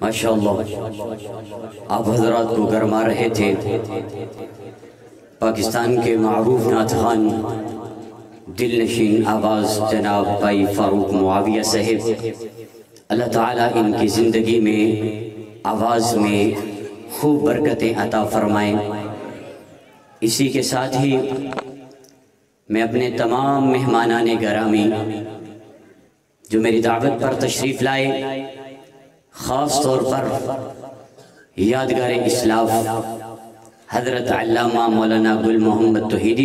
ماشاءاللہ آپ حضرات کو گرما رہے تھے پاکستان کے معروف نعت خوان دل نشین آواز جناب بھائی فاروق معاویہ صاحب، اللہ تعالیٰ ان کی زندگی میں آواز میں خوب برکتیں عطا فرمائیں۔ اسی کے ساتھ ہی میں اپنے تمام مہمانان گرامی جو میری دعوت پر تشریف لائے، خاص طور پر یادگار اسلاف حضرت علامہ مولانا گل محمد توحیدی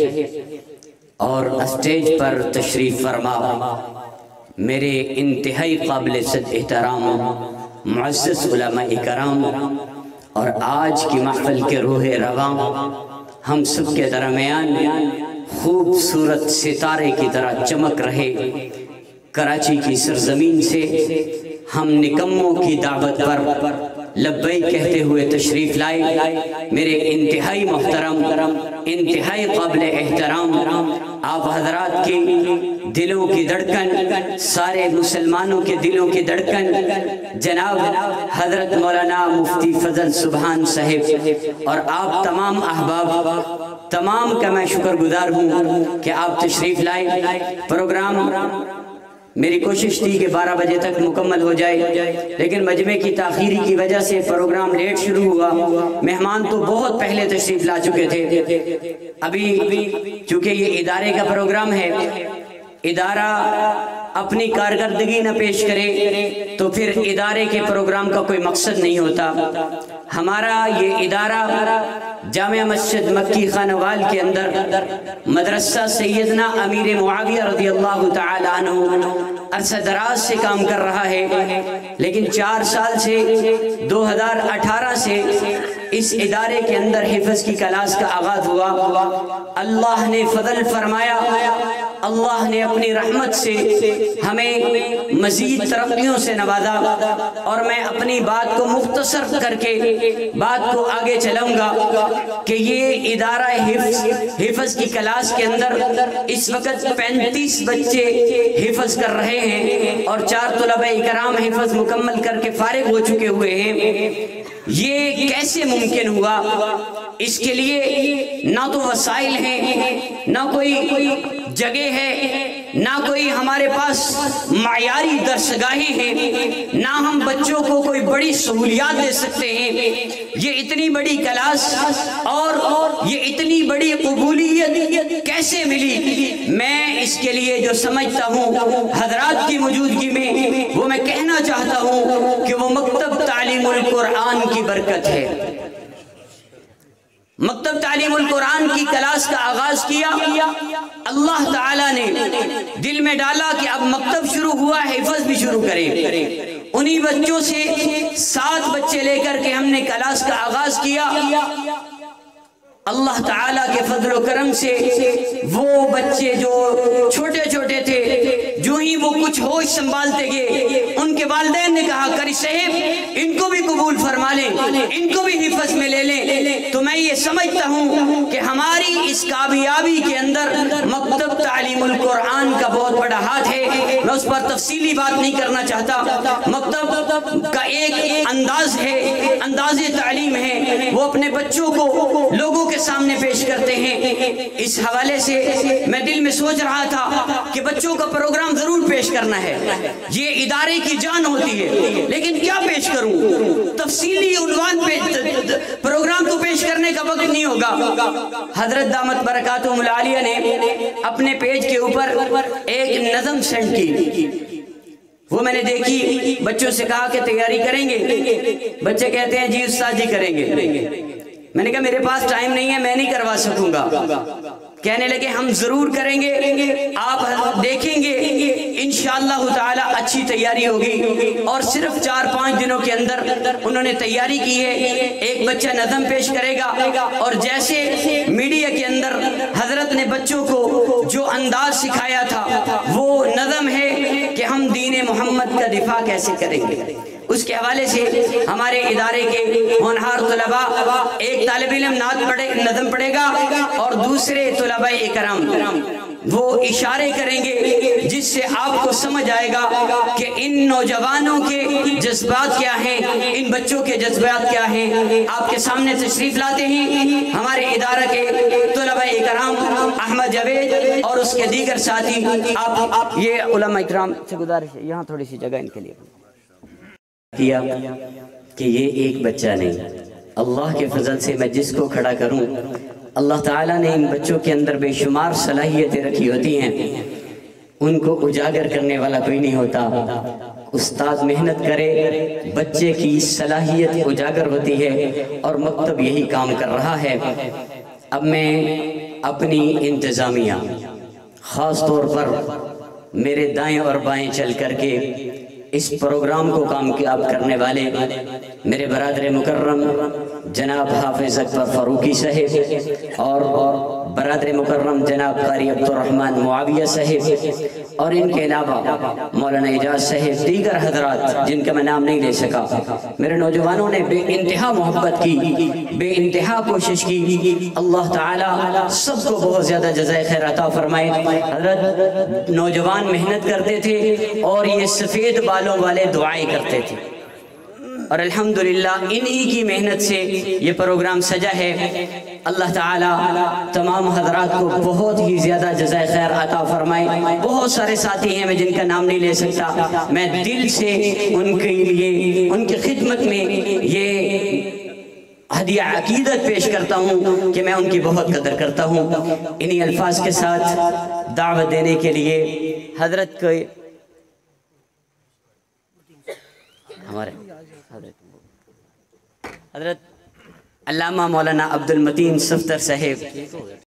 صاحب اور اسٹیج پر تشریف فرما میرے انتہائی قابل صد احترام معزز علماء کرام اور آج کی محفل کے روح رواں ہم سب کے درمیان خوبصورت ستارے کی طرح چمک رہے کراچی کی سرزمین سے ہم نکموں کی دعوت پر لبیک کہتے ہوئے تشریف لائے، میرے انتہائی محترم انتہائی قابل احترام آپ حضرات کی دلوں کی دھڑکن، سارے مسلمانوں کے دلوں کی دھڑکن جناب حضرت مولانا مفتی فضل سبحان صاحب اور آپ تمام احباب تمام کا میں شکر گزار ہوں کہ آپ تشریف لائے۔ پروگرام میری کوشش تھی کہ 12 بجے تک مکمل ہو جائے، لیکن مجمع کی تاخیری کی وجہ سے پروگرام لیٹ شروع ہوا۔ مہمان تو بہت پہلے تشریف لا چکے تھے، ابھی چونکہ یہ ادارے کا پروگرام ہے، ادارہ اپنی کارکردگی نہ پیش کرے تو پھر ادارے کے پروگرام کا کوئی مقصد نہیں ہوتا۔ ہمارا یہ ادارہ جامعہ مسجد مکی خانوال کے اندر مدرسہ سیدنا امیر معاویہ رضی اللہ تعالی عنہ عرصہ دراز سے کام کر رہا ہے، لیکن 4 سال سے 2018 سے اس ادارے کے اندر حفظ کی کلاس کا آغاز ہوا۔ اللہ نے فضل فرمایا، اللہ نے اپنی رحمت سے ہمیں مزید ترقیوں سے نوازا، اور میں اپنی بات کو مختصر کر کے بات کو آگے چلاؤں گا کہ یہ ادارہ حفظ کی کلاس کے اندر اس وقت 35 بچے حفظ کر رہے ہیں اور 4 طلبہ اکرام حفظ مکمل کر کے فارغ ہو چکے ہوئے ہیں۔ یہ کیسے ممکن ہوا؟ اس کے لیے نہ تو وسائل ہیں، نہ کوئی جگہ ہے، نہ کوئی ہمارے پاس معیاری درسگاہیں ہیں، نہ ہم بچوں کو کوئی بڑی سہولیات دے سکتے ہیں۔ یہ اتنی بڑی کلاس اور یہ اتنی بڑی قبولیت کیسے ملی؟ میں اس کے لیے جو سمجھتا ہوں حضرات کی موجودگی میں وہ میں کہنا چاہتا ہوں کہ وہ مکتب تعلیم القرآن کی برکت ہے۔ مکتب تعلیم القرآن کی کلاس کا آغاز کیا، اللہ تعالیٰ نے دل میں ڈالا کہ اب مکتب شروع ہوا، حفظ بھی شروع کریں۔ انہی بچوں سے 7 بچے لے کر کے ہم نے کلاس کا آغاز کیا۔ اللہ تعالیٰ کے فضل و کرم سے وہ بچے جو چھوٹے چھوٹے تھے، جو ہی وہ کچھ ہوش سنبھالتے گئے، ان کے والدین نے کہا قاری صاحب ان کو بھی قبول فرما لیں، ان کو بھی حفظ میں لے لیں۔ تو میں یہ سمجھتا ہوں کہ ہماری اس کامیابی کے اندر مکتب تعلیم القرآن کا بہت بڑا ہاتھ ہے۔ میں اس پر تفصیلی بات نہیں کرنا چاہتا۔ مکتب کا ایک انداز ہے، انداز تعلیم ہے، وہ اپنے بچوں کو لوگوں کے سامنے پیش کرتے ہیں۔ اس حوالے سے میں دل میں سوچ رہا تھا کہ بچوں کا پروگرام ضرور پیش کرنا ہے، یہ ادارے کی جان ہوتی ہے، لیکن کیا پیش کروں؟ تفصیلی عنوان پہ پروگرام تو پیش کرنے کا وقت نہیں ہوگا۔ حضرت دامت برکاتہم العالیہ نے اپنے پیج کے اوپر ایک نظم سینڈ کی، وہ میں نے دیکھی، بچوں سے کہا کہ تیاری کریں گے؟ بچے کہتے ہیں جی استاد جی کریں گے۔ میں نے کہا میرے پاس ٹائم نہیں ہے، میں نہیں کروا سکوں گا۔ کہنے لگے ہم ضرور کریں گے، آپ دیکھیں گے انشاءاللہ تعالی اچھی تیاری ہوگی۔ اور صرف 4-5 دنوں کے اندر انہوں نے تیاری کی ہے۔ ایک بچہ نظم پیش کرے گا، اور جیسے میڈیا کے اندر حضرت نے بچوں کو جو انداز سکھایا تھا وہ نظم ہے کہ ہم دین محمد کا دفاع کیسے کریں گے۔ اس کے حوالے سے ہمارے ادارے کے ہونہار طلباء، ایک طالب علم نظم پڑھے گا اور دوسرے طلباء اکرام وہ اشارے کریں گے جس سے آپ کو سمجھ آئے گا کہ ان نوجوانوں کے جذبات کیا ہیں، ان بچوں کے جذبات کیا ہیں۔ آپ کے سامنے تشریف لاتے ہیں ہمارے ادارہ کے طلباء کرام احمد جاوید اور اس کے دیگر ساتھی۔ آپ یہ علماء اکرام سے گزارش ہے یہاں تھوڑی سی جگہ ان کے لیے کیا کہ یہ ایک بچہ نہیں، اللہ کے فضل سے میں جس کو کھڑا کروں، اللہ تعالیٰ نے ان بچوں کے اندر بے شمار صلاحیتیں رکھی ہوتی ہیں، ان کو اجاگر کرنے والا کوئی نہیں ہوتا۔ استاد محنت کرے، بچے کی صلاحیت اجاگر ہوتی ہے، اور مکتب یہی کام کر رہا ہے۔ اب میں اپنی انتظامیہ، خاص طور پر میرے دائیں اور بائیں چل کر کے اس پروگرام کو کامیاب کرنے والے میرے برادر مکرم جناب حافظ اکبر فاروقی صاحب اور برادر مکرم جناب قاری عبدالرحمن معاویہ صاحب، اور ان کے علاوہ مولانا اعجاز صاحب، دیگر حضرات جن کا میں نام نہیں لے سکا، میرے نوجوانوں نے بے انتہا محبت کی، بے انتہا کوشش کی۔ اللہ تعالیٰ سب کو بہت زیادہ جزائے خیر عطا فرمائے۔ حضرت نوجوان محنت کرتے تھے اور یہ سفید بالوں والے دعائیں کرتے تھے، اور الحمدللہ انہی کی محنت سے یہ پروگرام سجا ہے۔ اللہ تعالیٰ تمام حضرات کو بہت ہی زیادہ جزائے خیر عطا فرمائے۔ بہت سارے ساتھی ہیں میں جن کا نام نہیں لے سکتا، میں دل سے ان کے لیے، ان کی خدمت میں یہ ہدیہ عقیدت پیش کرتا ہوں کہ میں ان کی بہت قدر کرتا ہوں۔ انہی الفاظ کے ساتھ دعوت دینے کے لیے حضرت کو ہمارے حضرت علامہ مولانا عبد المتین صفتر صاحب